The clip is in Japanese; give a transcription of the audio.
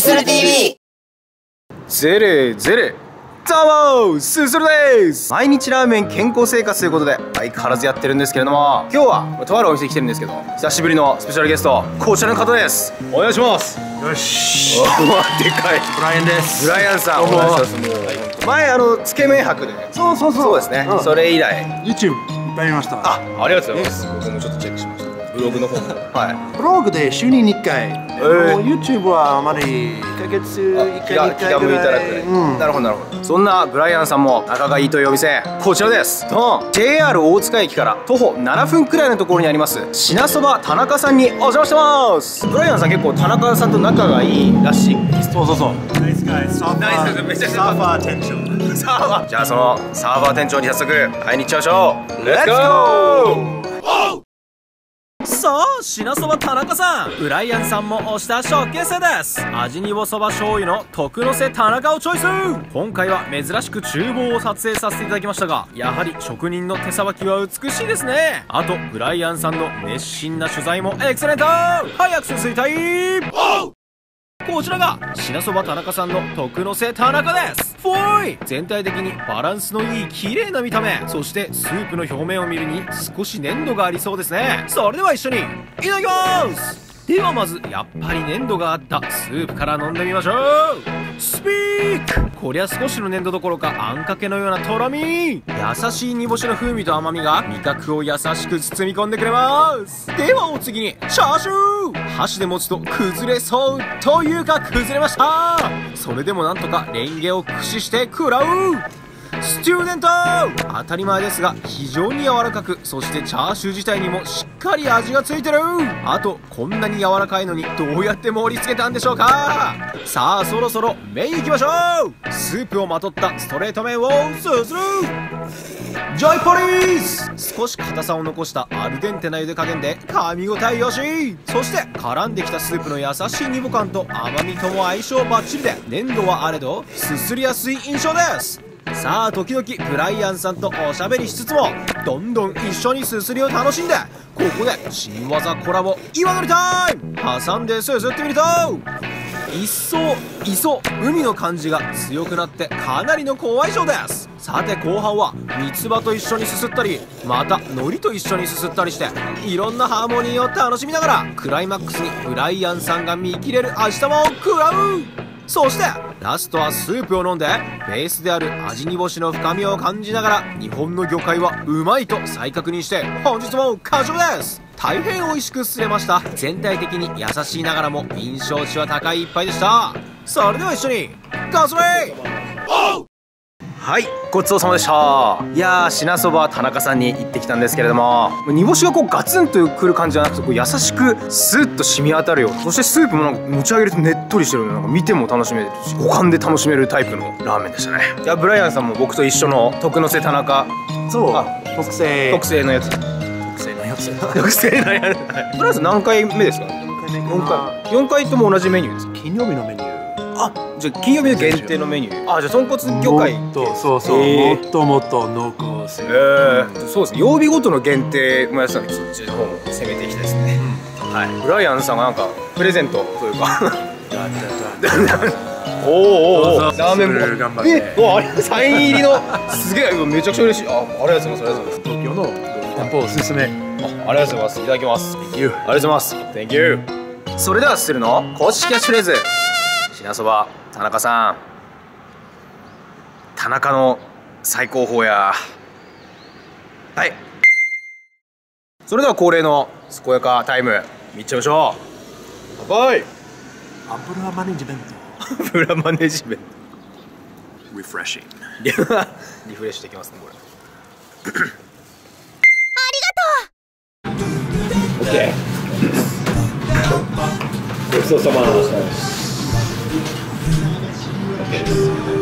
すする TV。 ゼレゼレどうもすするです。毎日ラーメン健康生活ということで相変わらずやってるんですけれども、今日はとあるお店に来てるんですけど、久しぶりのスペシャルゲストこちらの方です。お願いします。 よし。 おー、でかいブライアンです。 ブライアンさん、お願いします。もう前つけ麺博で、そうですね、それ以来 YouTube いっぱい見ました。 ありがとうございます。僕もちょっとチェックしました。ブログの方もブログで週に2回、もう YouTube はあまり1ヶ月1回2回ぐらい。 なるほどなるほど。そんなブライアンさんも仲がいいというお店、こちらです。JR 大塚駅から徒歩7分くらいのところにあります品そば田中さんにお邪魔してます。ブライアンさん結構田中さんと仲がいいらしい。そうナイスガイ、サーファー店長。 じゃあそのサーファー店長に早速会いに行っちゃいましょう。レッツゴー。さあ、品そば田中さん、ブライアンさんも推した食券制です。味にぼそば醤油の徳の瀬田中をチョイス。今回は珍しく厨房を撮影させていただきましたが、やはり職人の手さばきは美しいですね。あとブライアンさんの熱心な取材もエクセレント。早く進みたい。こちらが品そば田中さんの徳の瀬田中です。全体的にバランスのいい綺麗な見た目、そしてスープの表面を見るに少し粘度がありそうですね。それでは一緒にいただきます。ではまずやっぱり粘度があったスープから飲んでみましょう。スピーク。こりゃ少しの粘度どころかあんかけのようなとろみ。優しい煮干しの風味と甘みが味覚を優しく包み込んでくれます。ではお次にチャーシュー。箸で持つと崩れそうというか崩れました。それでもなんとかレンゲを駆使して食らう。スチューデント。当たり前ですが非常に柔らかく、そしてチャーシュー自体にもしっかり味がついてる。あとこんなに柔らかいのにどうやって盛り付けたんでしょうか。さあそろそろ麺いきましょう。スープをまとったストレート麺をすする。ジョイポリース。少し硬さを残したアルデンテな茹で加減で噛み応えよし。そして絡んできたスープの優しい煮干感と甘みとも相性バッチリで、粘度はあれどすすりやすい印象です。さあ時々ブライアンさんとおしゃべりしつつもどんどん一緒にすすりを楽しんで、ここで新技コラボ岩のりタイム挟んですすってみると、一層磯海の感じが強くなってかなりの好相性です。さて後半は三つ葉と一緒にすすったり、また海苔と一緒にすすったりして、いろんなハーモニーを楽しみながらクライマックスにブライアンさんが見切れる味玉を食らう。そしてラストはスープを飲んでベースである味煮干しの深みを感じながら、日本の魚介はうまいと再確認して本日も完食です。大変美味しくすれました。全体的に優しいながらも印象値は高い一杯でした。それでは一緒にガスレイ。はい、ごちそうさまでした。いやー、品そば田中さんに行ってきたんですけれども、煮干しがこうガツンとくる感じじゃなくて、こう優しくスーッと染み渡るよ。そしてスープもなんか持ち上げるとねっとりしてるので、なんか見ても楽しめるし五感で楽しめるタイプのラーメンでしたね。いや、ブライアンさんも僕と一緒の徳の瀬田中。 そう、特製のやつ。特製のやつ。ブライアンさん何回目ですか？4回とも同じメニューですか？ 金曜日のメニュー。 じゃあ金曜日の限定のメニュー。じゃあ豚骨魚介。 もっともっと濃厚する。そうですね。曜日ごとの限定もやってたんで、そっちの方も攻めていきたいですね。はい。ブライアンさんがなんかプレゼントというか。おラーメンも頑張って。サイン入りのすげえ、めちゃくちゃ嬉しい。ありがとうございます。 東京の店舗おすすめ。 ありがとうございます。いただきます。ありがとうございます。Thank you。それではするの公式キャッシュフレーズ。品そば田中さん、田中の最高峰や。はい、それでは恒例の健やかタイムいっちゃいましょう。乾杯。 油マネジメント。 油マネジメント。 リフレッシング。 リフレッシュできますね、これ。ありがとう。オッケー。ごちそうさまでした。OK です。